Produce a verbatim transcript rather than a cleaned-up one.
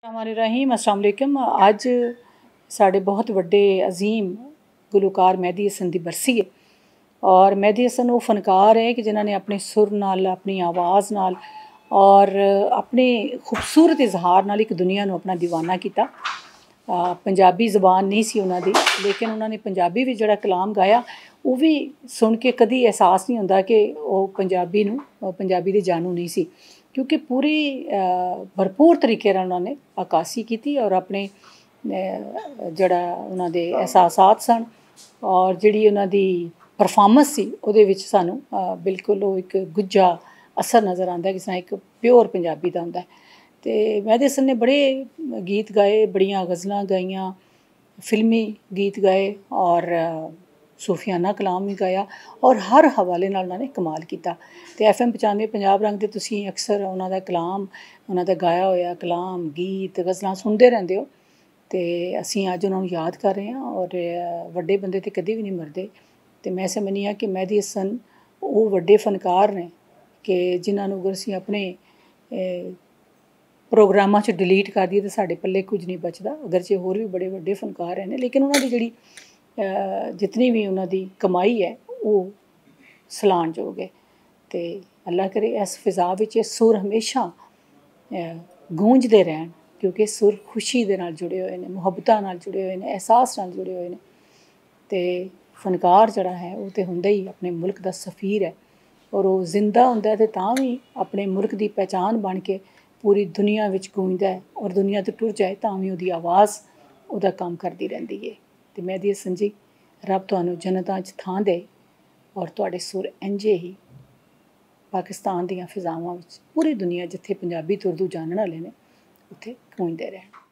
रहीम अस्सलाम वालेकुम। अज साढ़े बहुत वड्डे अजीम गुलकार मेहदी हसन की बरसी है और मेहदी हसन वो फनकार है कि जिन्होंने अपने सुर नाल, अपनी आवाज़ नाल और अपने खूबसूरत इजहार नाल एक दुनिया को अपना दीवाना किया। पंजाबी जबान नहीं सी उन्होंने, लेकिन उन्होंने पंजाबी भी जोड़ा कलाम गाया वो भी सुन के कभी एहसास नहीं होता कि वो पंजाबी नूं पंजाबी दे जानू नहीं सी, क्योंकि पूरी भरपूर तरीके उन्होंने अक्कासी की और अपने जड़ा उन्होंने एहसासात सन और जी उन्होंने परफॉर्मेंस सी उहदे विच सानू बिल्कुल वो एक गुज्जा असर नज़र आता है, जिस तरह एक प्योर पंजाबी का होंदा है। तो मेहदी हसन ने बड़े गीत गाए, बड़ियां गज़लां गाइयां, फिल्मी गीत गाए और सूफियाना कलाम भी गाया और हर हवाले नाल उन्होंने कमाल किया। तो एफ एम पचानवे पंजाब रंग ते तुसीं अक्सर उन्होंने कलाम, उन्होंने गाया होया कलाम, गीत, गज़लां सुनते रहंदे हो। तो असीं अज उन्होंने याद कर रहे हैं और वड्डे बंदे तो कभी भी नहीं मरदे। तो मैं समझनी हाँ कि मेहदी हसन वो वड्डे फनकार ने कि जिन्होंने अगर असीं अपने प्रोग्रामां च डिलीट कर दिए तो साढ़े पल्ले कुछ नहीं बचता। अगरचे होर भी बड़े वड्डे फनकार हैं, लेकिन उन्होंने जी जितनी भी उन्होंने कमाई है वो सलाहनयोग है। तो अल्लाह करे इस फिज़ा विच सुर हमेशा गूंजते रहन, क्योंकि सुर खुशी दे नाल जुड़े हुए हैं, मुहब्बतां नाल जुड़े हुए हैं, एहसास नाल जुड़े हुए हैं। तो फनकार जड़ा है वो तो हुंदा ही अपने मुल्क का सफ़ीर है और वो जिंदा होंदा है तो तां भी अपने मुल्क की पहचान बन के पूरी दुनिया विच गूंजदा है और दुनिया तो टुर जाए तां भी उहदी आवाज़ उहदा काम करती रहती है। तो मेहदी हसन जी, रब तुहानूं जन्नतां च थां दे और तुहाडे सुर इंजे ही पाकिस्तान दीयां फिज़ावां विच पूरी दुनिया जिथे पंजाबी तो उर्दू जानने वाले ने उत्थे गूंजदे रहन।